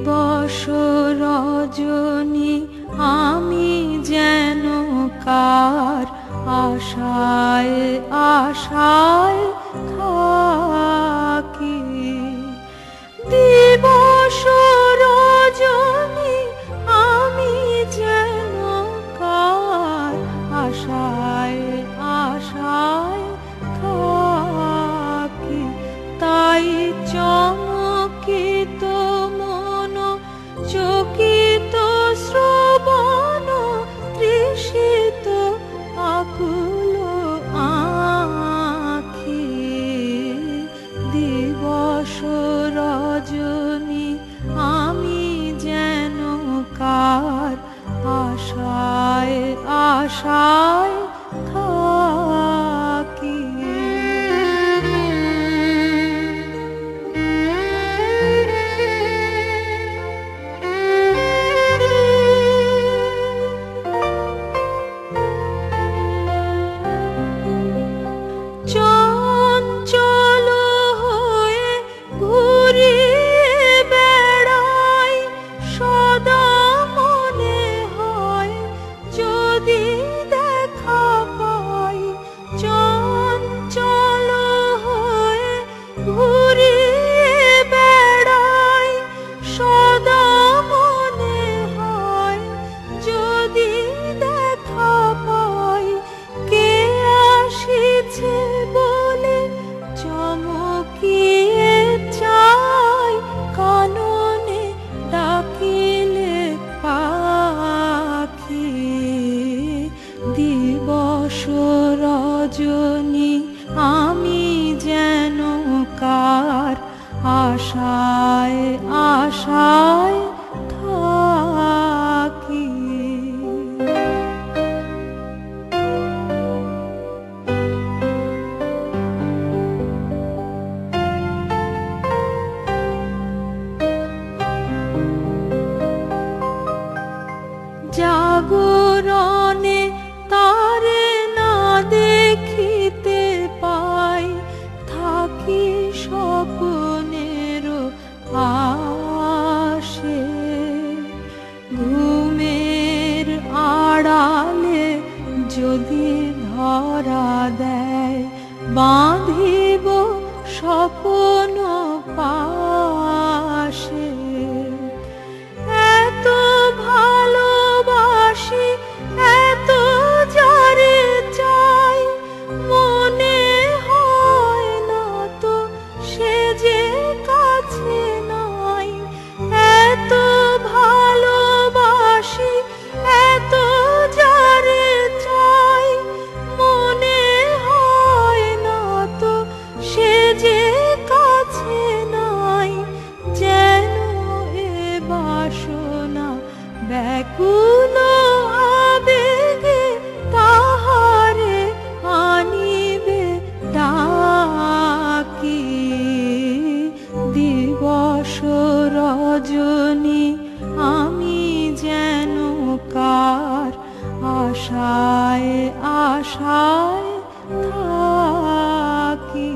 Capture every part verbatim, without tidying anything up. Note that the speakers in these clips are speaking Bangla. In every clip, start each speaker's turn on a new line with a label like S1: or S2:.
S1: দিবস রজনী আমি যেন কার আশায় আশায় থাকি। দিবস রজনী আমি যেন কার আশায় আশায় থাকি। তাই চমকিত মন চকিত শ্রবণ তৃষিত আকুল আঁখি। দিবস রজনী আমি যেন কার আশায় আশায় থাকি। চঞ্চল হয়ে ঘুরিয়ে বেড়াই, সদা মনে হয় যদি দেখা পাই। চঞ্চল হয়ে ঘুরিয়ে বেড়াই, সদা মনে হয় যদি দেখা পাই। কে আসিছে বলে চমকিয়ে চাই, কাননে ডাকিলে পাখি। দিবস রজনী আমি যেন কার আশায় আশায় থাকি। জাগরণে তারে না দেখিতে পাই, থাকি স্বপ্নের আশে। ঘুমের আড়ালে যদি ধরা দেয়, বাঁধিব স্বপ্ন পাশে। এত ভালোবাসি এত যারে চাই, মনে হয় না তো সে যে কাছে নাই। এত ভালোবাসি এত যারে চাই, মনে হয় না তো সে যে কাছে নাই। যেন এ বাসনা ব্যাকুল আবেগে তাহারে আনিবে ডাকি। দিবস রজনী আমি যেন কার আশায় আশায় থাকি।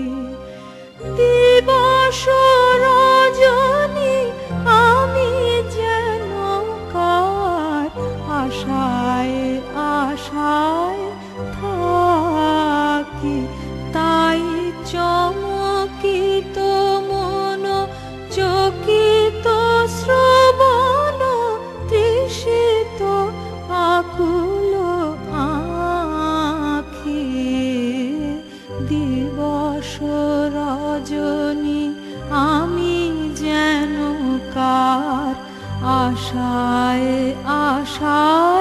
S1: দিবস রজনী আমি যেন কার আশায় আশায় থাকি। তাই চমকিত মন চকিত শ্রবণ তৃষিত আকুল আঁখি। দিবস রজনী আমি যেন কার আশায় আশায়